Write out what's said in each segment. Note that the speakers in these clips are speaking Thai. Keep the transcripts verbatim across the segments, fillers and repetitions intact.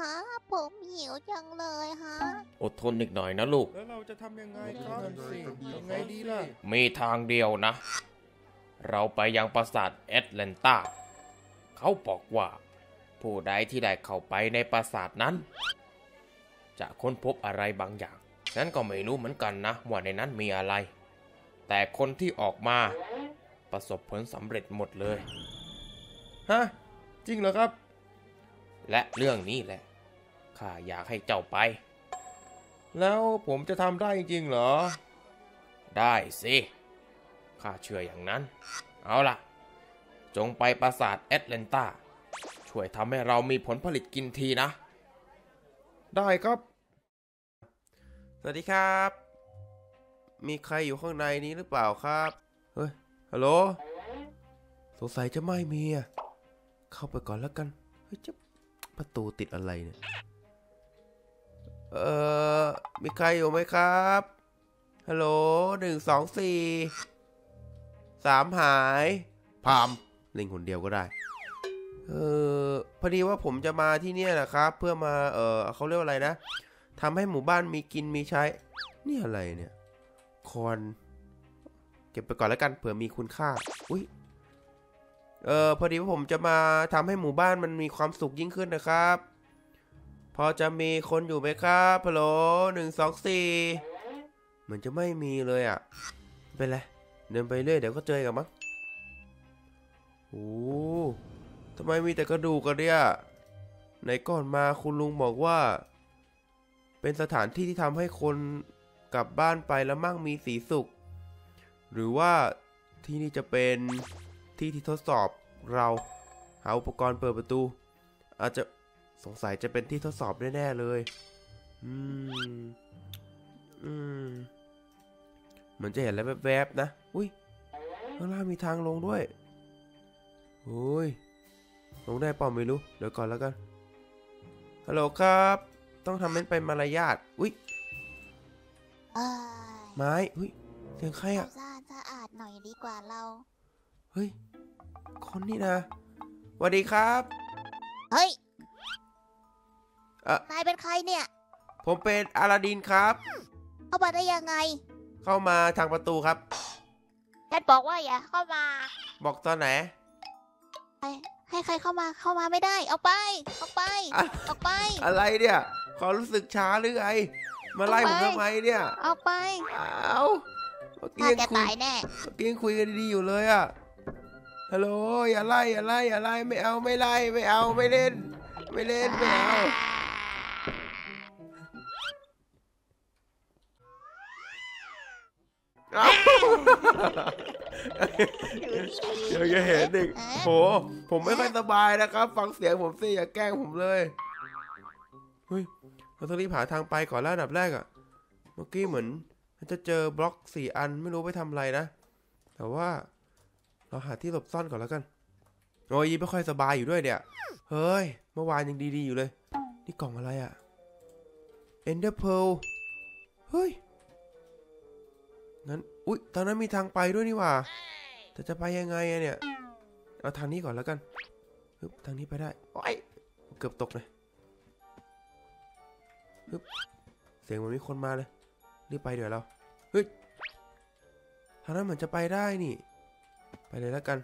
ะผมหิวจังเลยฮะอดทนอีกหน่อยนะลูกแล้วเราจะทำยังไงครับยังไงดีล่ะมีทางเดียวนะเราไปยังปราสาทแอตแลนตาเขาบอกว่าผู้ใดที่ได้เข้าไปในปราสาทนั้นจะค้นพบอะไรบางอย่างฉันก็ไม่รู้เหมือนกันนะว่าในนั้นมีอะไรแต่คนที่ออกมาประสบผลสำเร็จหมดเลยฮะจริงเหรอครับและเรื่องนี้แหละข้าอยากให้เจ้าไปแล้วผมจะทำได้จริงเหรอได้สิข้าเชื่ออย่างนั้นเอาล่ะจงไปปราสาทแอตแลนตาช่วยทำให้เรามีผลผลิตกินทีนะได้ครับสวัสดีครับมีใครอยู่ข้างในนี้หรือเปล่าครับเฮ้ยฮัลโหลสงสัยจะไม่มีอ่ะเข้าไปก่อนแล้วกันเฮ้ยจะประตูติดอะไรเนี่ยเอ่อมีใครอยู่ไหมครับฮัลโหลหนึ่งสองสี่สามหายพามเล่นคนเดียวก็ได้เออพอดีว่าผมจะมาที่นี่นะครับเพื่อมาเออเขาเรียกว่าอะไรนะทำให้หมู่บ้านมีกินมีใช้นี่อะไรเนี่ยคอนเก็บไปก่อนแล้วกันเผื่อมีคุณค่าอุ้ยเออพอดีว่าผมจะมาทำให้หมู่บ้านมันมีความสุขยิ่งขึ้นนะครับพอจะมีคนอยู่ไหมครับฮัลโหลหนึ่งสองสี่เหมือนจะไม่มีเลยอ่ะเป็นไรเดินไปเรื่อยเดี๋ยวก็เจอกันมั้งโอ้ทำไมมีแต่กระดูกกันเนี่ยไหนก่อนมาคุณลุงบอกว่าเป็นสถานที่ที่ทำให้คนกลับบ้านไปแล้วมั่งมีสีสุขหรือว่าที่นี่จะเป็นที่ที่ทดสอบเราหาอุปกรณ์เปิดประตูอาจจะสงสัยจะเป็นที่ทดสอบแน่ๆเลยอืมอืมเหมือนจะเห็นอะไรแวบๆนะอุ้ยข้างล่างมีทางลงด้วยโอ้ยลงได้เปล่าไม่รู้เดี๋ยวก่อนแล้วกันฮัลโหลครับต้องทำเป็นไปมารยาทอุ้ยไม้อุ้ยเสียงใครอ่ะสะอาดสะอาดหน่อยดีกว่าเราเฮ้ยคนนี่นะสวัสดีครับเฮ้ยเอ่อนายเป็นใครเนี่ยผมเป็นอาลาดินครับเข้ามาได้ยังไงเข้ามาทางประตูครับฉันบอกว่าอย่าเข้ามาบอกตอนไหนให้ใครเข้ามาเข้ามาไม่ได้ออกไปออกไปออกไปอะไรเนี่ยเขารู้สึกช้าหรือไงมาไล่ผมทำไมเนี่ยออกไปเอาเมื่อกี้จะตายแน่เมื่อกี้คุยกันดีๆอยู่เลยอะฮัลโหลอย่าไล่อย่าไล่อย่าไล่ไม่เอาไม่ไล่ไม่เอาไม่เล่นไม่เล่นไม่เอาเดี๋ยวจะเห็นอีกโหผมไม่ค่อยสบายนะครับฟังเสียงผมสิอย่าแกล้งผมเลยเฮ้ยเราต้องรีบหาทางไปก่อนแล้วอันดับแรกอะเมื่อกี้เหมือนจะเจอบล็อกสี่อันไม่รู้ไปทำอะไรนะแต่ว่าเราหาที่หลบซ่อนก่อนแล้วกันโอ้ยไม่ค่อยสบายอยู่ด้วยเนี่ยเฮ้ยเมื่อวานยังดีๆอยู่เลยนี่กล่องอะไรอะ Ender Pearl เฮ้ยงั้นอุ๊ยตอนนั้นมีทางไปด้วยนี่หว่าแต่จะไปยังไงอะเนี่ยเอาทางนี้ก่อนแล้วกันฮึบทางนี้ไปได้โอ้ยเกือบตกเลยฮึบเสียงเหมือนมีคนมาเลยรีบไปเดี๋ยวเราเฮ้ยทางนั้นเหมือนจะไปได้นี่ไปเลยแล้วกัน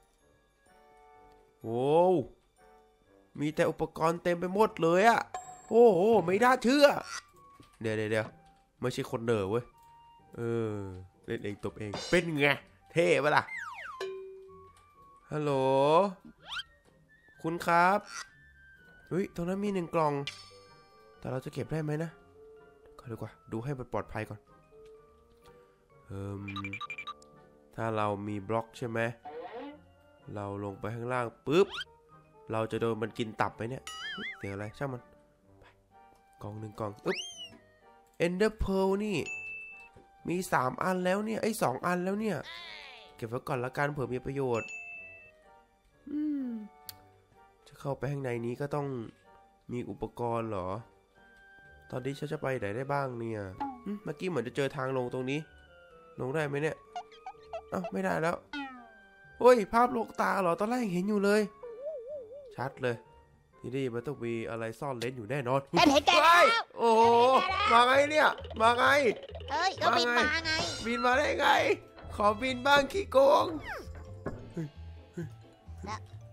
โอ้มีแต่อุปกรณ์เต็มไปหมดเลยอะโอ้โหไม่น่าเชื่อเดี๋ยวเดี๋ยวเดี๋ยวไม่ใช่คนเด๋อเว้ยเออเล่นเองตบเองเป็นไงเท่ปะล่ะฮัลโหลคุณครับเฮ้ยตรงนั้นมีหนึ่งกล่องแต่เราจะเก็บได้ไหมนะก่อนดีกว่าดูให้มันปลอดภัยก่อนเอ่มถ้าเรามีบล็อกใช่ไหมเราลงไปข้างล่างปุ๊บเราจะโดนมันกินตับไหมเนี่ยเสียงอะไรช่างมันไปกล่องหนึ่งกล่องอึ๊บ Ender Pearl นี่มีสามอันแล้วเนี่ยไอ้สองอันแล้วเนี่ยเก็บไว้ก่อนละกันเผื่อมีประโยชน์อืมจะเข้าไปข้างในนี้ก็ต้องมีอุปกรณ์เหรอตอนนี้ฉันจะไปไหนได้บ้างเนี่ยเมื่อกี้เหมือนจะเจอทางลงตรงนี้ลงได้ไหมเนี่ยเอ้าไม่ได้แล้วเฮ้ยภาพลวงตาเหรอตอนแรกเห็นอยู่เลยชัดเลยที่นี่มันต้องมีอะไรซ่อนเล้นอยู่แน่นอนฉันเห็นแกเฮ้ยแล้วโอ้โหมาไงเนี่ยมาไงเอ้ยก็บินมาไงบินมาได้ไง ขอบินบ้างขี้โกงเฮ้ยเฮ้ยนะ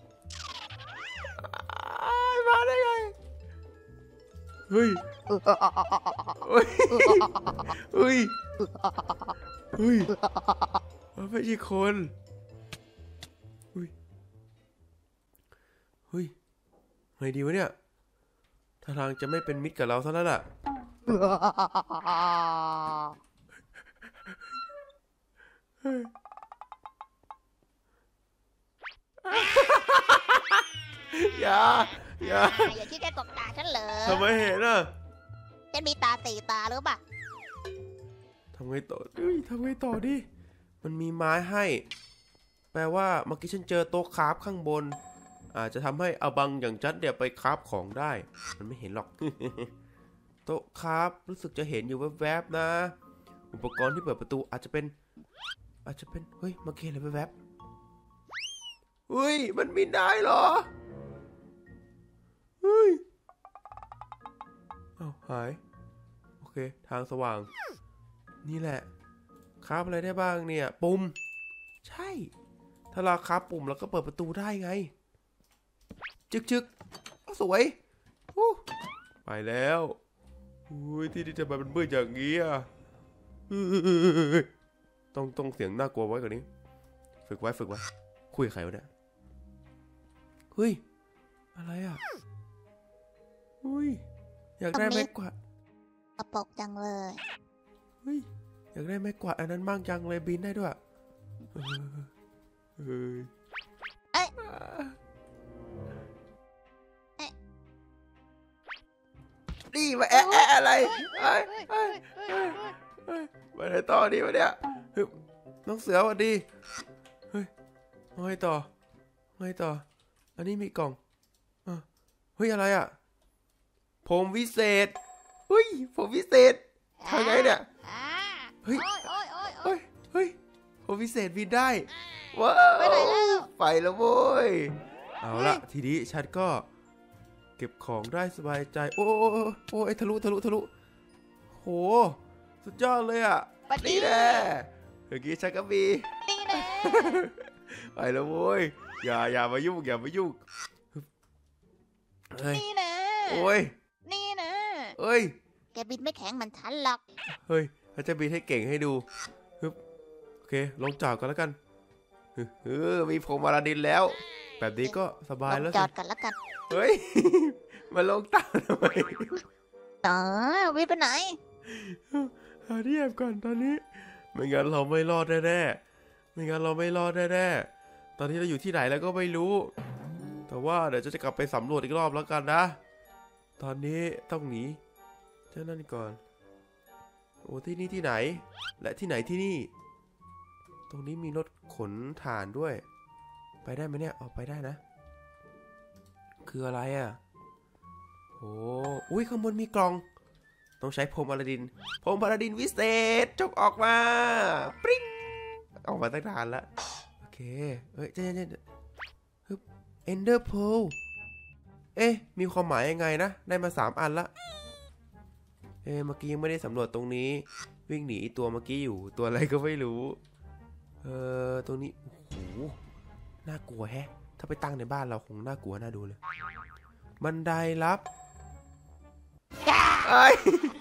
อ้ายมาได้ไงเฮ้ยเฮ้ยเฮ้ยเฮ้ยมันไม่ใช่คนเฮ้ยเฮ้ยไงดีวะเนี่ยท่าทางจะไม่เป็นมิตรกับเราซะแล้วล่ะอย่าอย่าอย่าคิดแกกบตาฉันเหรอทำไมเห็นอ่ะฉันมีตาสี่ตาหรือเปล่าทำไงต่อเฮ้ยทำไงต่อดิมันมีไม้ให้ แปลว่าเมื่อกี้ฉันเจอโต๊ะคราฟข้างบน อาจจะทำให้อาบังอย่างจัดเดี๋ยวไปคราฟของได้ มันไม่เห็นหรอก โต๊ะคราฟรู้สึกจะเห็นอยู่แวบๆนะ อุปกรณ์ที่เปิดประตูอาจจะเป็น อาจจะเป็นเฮ้ยเมื่อกี้อะไรแวบๆเฮ้ยมันบินได้เหรอเฮ้ยอ้าวหายโอเคทางสว่าง นี่แหละคราฟอะไรได้บ้างเนี่ยปุ่มใช่ถ้าเราคราฟปุ่มแล้วก็เปิดประตูได้ไงจึกจึกสวยไปแล้วอุ้ยที่นี่จะมาเป็นเบื่ออย่างนี้อ่ะต้องต้องเสียงน่ากลัวไว้กว่านี้ฝึกไว้ฝึกไว้คุยกับใครวะเนี่ยเฮ้ยอะไรอ่ะอุ้ยอยากได้ไม้กวาดกระปกจังเลยเฮ้ยอยากได้ไม้กวาดอันนั้นบ้างจังเลยบินได้ด้วยเฮ้ยเอ้ยนี่มาแอะแอะอะไรเอ้ยเอ้ยเอ้ยเอ้ยมาไหนต่อดีวะเนี่ยน้องเสือสวัสดีเฮ้ยเอาไงต่อไงต่ออันนี้มีกล่องอ่ะเฮ้ยอะไรอ่ะผมวิเศษเฮ้ยผมวิเศษทำไงเนี่ยเฮ้ยโอ้ยโอ้ยโอ้ยเฮ้ยเฮ้ยผมวิเศษบินได้ว้าวไปไหนแล้วไปแล้วโว้ยเอาละทีนี้ฉันก็เก็บของได้สบายใจโอ้โอ้โอ้ทะลุทะลุทะลุโหสุดยอดเลยอ่ะปัดดีนี่แน่เมื่อกี้ฉันก็มีนี่แน่ไปแล้วโว้ยอย่าอย่ามายุ่งอย่ามายุ่งเฮ้ยนี่แน่โอ้ยนี่แน่เอ้ยแกบินไม่แข็งเหมือนฉันหรอกเฮ้ยเขาจะบินให้เก่งให้ดูฮึบโอเคลงจอดกันแล้วกันเออมีผมอาลาดินแล้ว แบบนี้ก็สบายลแล้วงจอสิดกันแล้วกันเฮ้ย มาลงตามทำไมอ๋อวิไปไหนหาที่แอบก่อนตอนนี้ ไม่งั้นเราไม่รอดแน่ๆไม่งั้นเราไม่รอดแน่ๆตอนนี้เราอยู่ที่ไหนแล้วก็ไม่รู้ แต่ว่าเดี๋ยวจะกลับไปสำรวจอีกรอบแล้วกันนะ ตอนนี้ต้องหนีเจ้านั่นก่อน โอ้ที่นี่ที่ไหน และที่ไหนที่นี่ ตรงนี้มีรถขนถ่านด้วย ไปได้ไหมเนี่ยออกไปได้นะ คืออะไรอ่ะโอ้อุ้ยข้างบนมีกล่อง ต้องใช้พรมอลาดินพรมอลาดินวิเศษจกออกมาปริ้งออกมาตั้งนานแล้วโอเคเฮ้ยเจ๊เจ๊ฮึบเอนเดอร์โพลเอ๊ะมีความหมายยังไงนะได้มาสามอันละเอ๊ะเมื่อกี้ยังไม่ได้สำรวจตรงนี้วิ่งหนีตัวเมื่อกี้อยู่ตัวอะไรก็ไม่รู้เออตรงนี้โอ้โหน่ากลัวแฮะถ้าไปตั้งในบ้านเราคงน่ากลัวน่าดูเลยบันไดลับไอ้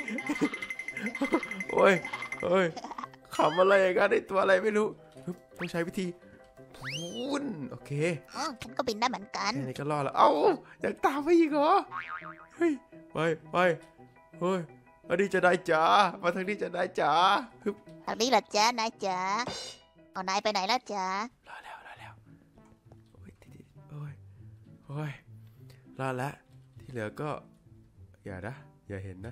โอ้ยโอ้ยขำอะไรกันไอ้ตัวอะไรไม่รู้ต้องใช้วิธีพูนโอเคอ๋อฉันก็บินได้เหมือนกันแค่นี้ก็รอดแล้วเอ้ายังตามไปอีกเหรอเฮ้ยไปไปเฮ้ยอันนี้จะได้จ๋ามาทางนี้จะได้จ๋าฮึบทางนี้เหรอจ๊ะนายจ๋าเอานายไปไหนแล้วจ๊ะรอแล้วรอแล้วโอ้ยทีนี้โอ้ยโอ้ยรอดแล้วที่เหลือก็อย่านะอย่าเห็นนะ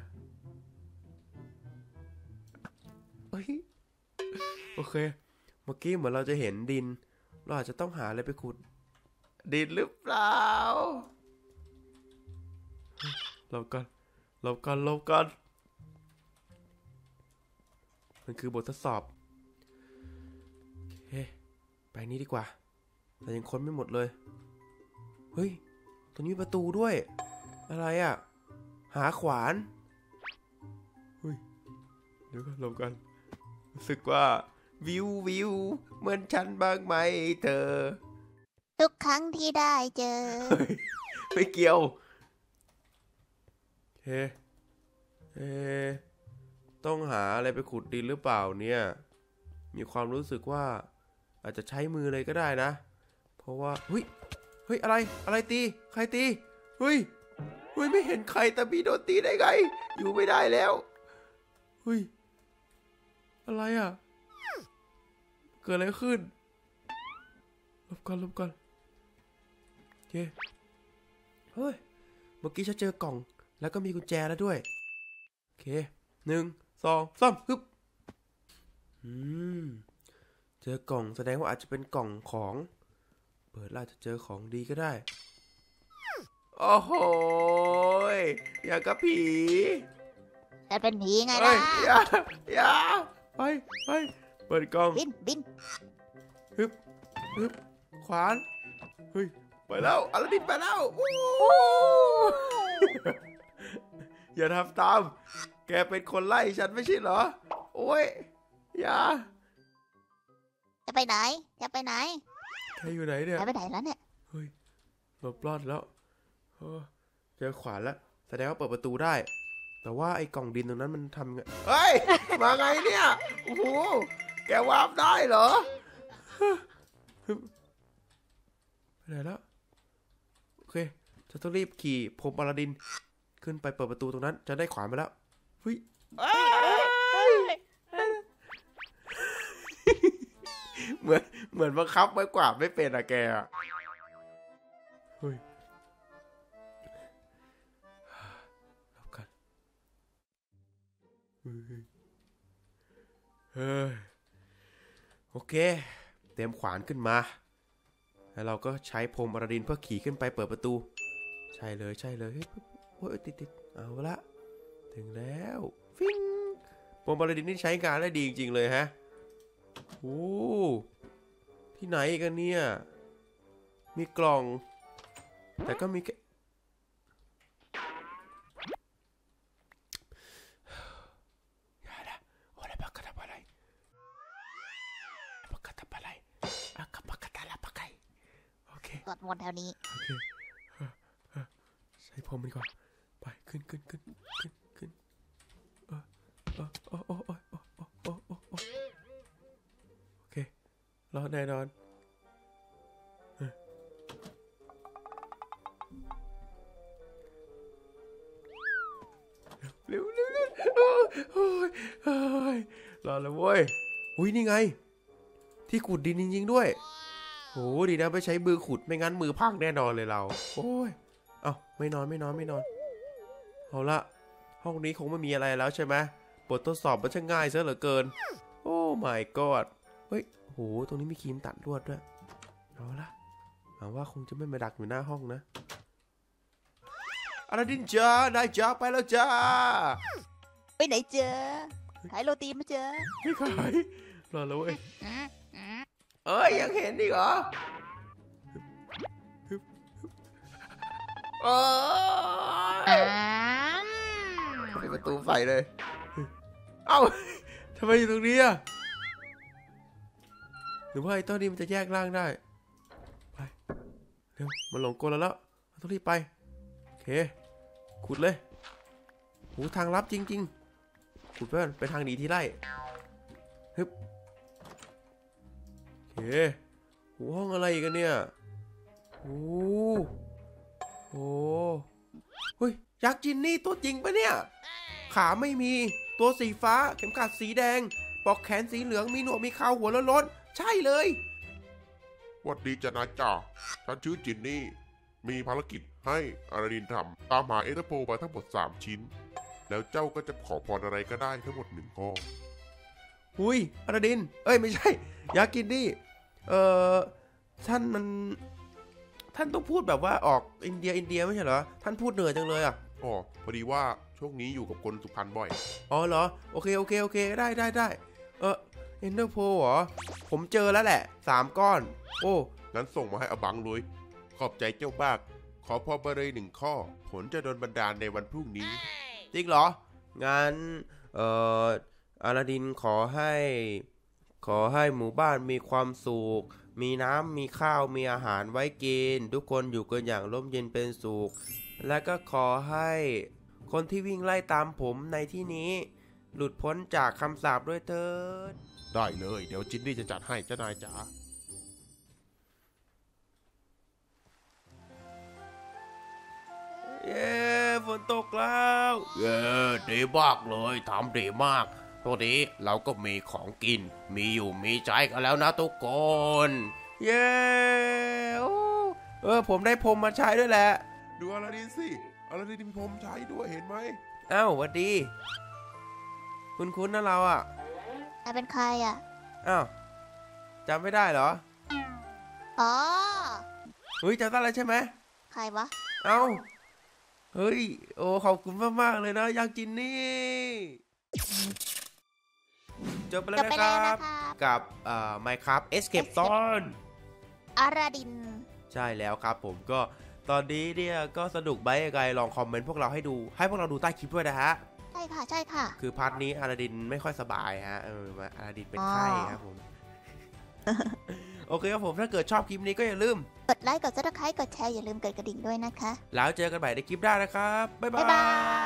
เฮ้ยโอเคเมื่อกี้เหมือนเราจะเห็นดินเราอาจจะต้องหาอะไรไปขุดดินหรือเปล่าหลบก่อนหลบก่อนหลบก่อนมันคือบททดสอบโอเคไปนี้ดีกว่าแต่ยังค้นไม่หมดเลยเฮ้ยตรงนี้ประตูด้วยอะไรอ่ะหาขวานเฮ้ยเดี๋ยวกันลงกันรู้สึกว่าวิววิวเหมือนฉันบ้างไหมเธอทุกครั้งที่ได้เจอเฮ้ยไม่เกี่ยวเฮ้เฮ้ต้องหาอะไรไปขุดดินหรือเปล่าเนี่ยมีความรู้สึกว่าอาจจะใช้มือเลยก็ได้นะเพราะว่าเฮ้ยเฮ้ยอะไรอะไรตีใครตีเฮ้ยเฮ้ยไม่เห็นใครแต่พี่โดนตีได้ไงอยู่ไม่ได้แล้วเฮ้ยอะไรอ่ะเกิดอะไรขึ้นลบกันลบกันโอเคเฮ้ยเมื่อกี้ฉันเจอกล่องแล้วก็มีกุญแจแล้วด้วยโอเคหนึ่งสองสามฮึบอืมเจอกล่องแสดงว่าอาจจะเป็นกล่องของเปิดแล้วจะเจอของดีก็ได้โอ้โหอย่างกับผีแต่เป็นผีไงเฮ้ล่ะยอย่าอย่าไปไปเปิดกล่องบินบินฮึบฮึบขวานเฮ้ยไปแล้วอลาดินไปแล้วอย่าทำตามแกเป็นคนไล่ฉันไม่ใช่เหรอโอ้ยอย่าจะไปไหนจะไปไหนแกอยู่ไหนเนี่ยจะไปไหนแล้วเนี่ยเฮ้ยหลบรอดแล้วเออเจอขวานแล้วแสดงว่าเปิดประตูได้แต่ว่าไอ้กล่องดินตรงนั้นมันทำไงเฮ้ยมาไงเนี่ยโอ้โหแกวาร์ปได้เหรอไปไหนแล้วโอเคจะต้องรีบขี่พรมอลาดินขึ้นไปเปิดประตูตรงนั้นจะได้ขวานมาแล้วเฮ้ยเหมือนเหมือนบังคับไม้กวาดไม่เป็นอะแกอะเฮ้ยรับกันเฮ้ยโอเคเตรียมขวานขึ้นมาแล้วเราก็ใช้พรมอลาดินเพื่อขี่ขึ้นไปเปิดประตูใช่เลยใช่เลยโอ้ยติดติดเอาละถึงแล้วฟิงพรมอลาดินนี่ใช้งานได้ดีจริงๆเลยฮะโอ้ที่ไหนกันเนี่ยมีกล่องแต่ก็มีแค่อย่าละโอ้ยบักกะทำอะไรบักกะทำอะไรอะกับบักกะตาละบักไก่โอเคกดวนแถวนี้โอเคใช้พรมมันก่อนไปขึ้นขึ้นขึ้นขึ้นขึ้นเออเออโอ้โอ้โอ้โอ้โอ้โอ้โอ้โอ้โอเครอดแน่นอนเร็วเร็วเร็วโอ้ยโอ้ยรอดแล้วเว้ยอุ้ยนี่ไงที่ขุดดินจริงๆด้วยโหดีนะไม่ใช้มือขุดไม่งั้นมือพังแน่นอนเลยเราโอ้ยเอ้าไม่นอนไม่นอนไม่นอนเอาละห้องนี้คงไม่มีอะไรแล้วใช่ไหมบททดสอบมันช่างง่ายซะเหลือเกินโอ้ my god เฮ้ยโหตรงนี้มีครีมตัดลวดด้วยเอาละหวังว่าคงจะไม่มาดักอยู่หน้าห้องนะอลาดินจ้าได้จ้าไปแล้วจ้าไปไหนเจอขายโรตีมาเจอไม่ขายรอแล้วเว้ยเอ้ยยังเห็นอีกเหรอเออปิดประตูไฟเลยเอ้าทำไมอยู่ตรงนี้อ่ะหรือว่าไอ้ต้นนี้มันจะแยกร่างได้ไปเร็วมันหลงกลแล้วแล้วต้องรีบไปโอเคขุดเลยหูทางลับจริงๆขุดไปไปทางหนีที่ไล่ฮึบโอเคหูห้องอะไรกันเนี่ยโอ้โหเฮ้ยยักษ์จินนี่ตัวจริงปะเนี่ยขาไม่มีตัวสีฟ้าเข็มขัดสีแดงปลอกแขนสีเหลืองมีหนวดมีเขาหัวล้นๆใช่เลยวัสดีจ้ะนะจ่าฉันชื่อจินนี่มีภารกิจให้อาราดินทำตามหาเอเตอร์โพลมาทั้งหมดสามชิ้นแล้วเจ้าก็จะขอพรอะไรก็ได้ทั้งหมดหนึ่งข้อหุยอาราดินเอ้ยไม่ใช่ยักษ์จินนี่เอ่อท่านมันท่านต้องพูดแบบว่าออกอินเดียอินเดียไม่ใช่เหรอท่านพูดเหนื่อยจังเลยอ่ะอ๋อพอดีว่าช่วงนี้อยู่กับคนสุพรรณบ่อยอ๋อเหรอโอเคโอเคโอเคได้ได้ได้เออเอ็นเดอร์โพเหรอผมเจอแล้วแหละสามก้อนโอ้งั้นส่งมาให้อบังเลยขอบใจเจ้ามากขอพรไปเลยหนึ่งข้อ ผลจะโดนบันดาลในวันพรุ่งนี้จริงเหรอ งั้น เอ่ออลาดินขอให้ ขอให้หมู่บ้านมีความสุข มีน้ำ มีข้าว มีอาหารไว้กิน ทุกคนอยู่กันอย่างร่มเย็นเป็นสุข และก็ขอให้คนที่วิ่งไล่ตามผมในที่นี้ หลุดพ้นจากคำสาปด้วยเถิดได้เลย เดี๋ยวจินนี่จะจัดให้เจ้านายจ๋าเย้ฝนตกแล้วเย้ดีมากเลยทำดีมากตอนนี้เราก็มีของกิน มีอยู่มีใจกันแล้วนะทุกคนเย้โอ้เออผมได้พรมมาใช้ด้วยแหละดูอลาดินสิอลาดินมีพรมใช้ด้วยเห็นไหมเอ้าหวัดดี คุณคุ้นนะเราอ่ะนายเป็นใครอ่ะอ้าวจำไม่ได้เหรออ๋อเฮ้ยจำได้แล้วใช่ไหมใครวะเอ้าเฮ้ยโอ้ขอบคุณมากๆเลยนะยังจินนี่จบไปแล้วจบไปนะคแล้วรันะบครับกับเอ่อ Minecraft Escape Zone อาราดินใช่แล้วครับผมก็ตอนนี้เนี่ยก็สนุกไหมยังไงลองคอมเมนต์พวกเราให้ดูให้พวกเราดูใต้คลิปด้วยนะฮะใช่ค่ะ ใช่ค่ะคือพาร์ทนี้อาราดินไม่ค่อยสบายฮะเออมาอาราดินเป็นอ๋อไข้ครับผม โอเคครับผมถ้าเกิดชอบคลิปนี้ก็อย่าลืมกดไลค์ กดซับสไครต์ กดแชร์ อย่าลืมกดกระดิ่งด้วยนะคะแล้วเจอกันใหม่ในคลิปหน้านะครับ บ๊ายบ๊ายบาบาย ย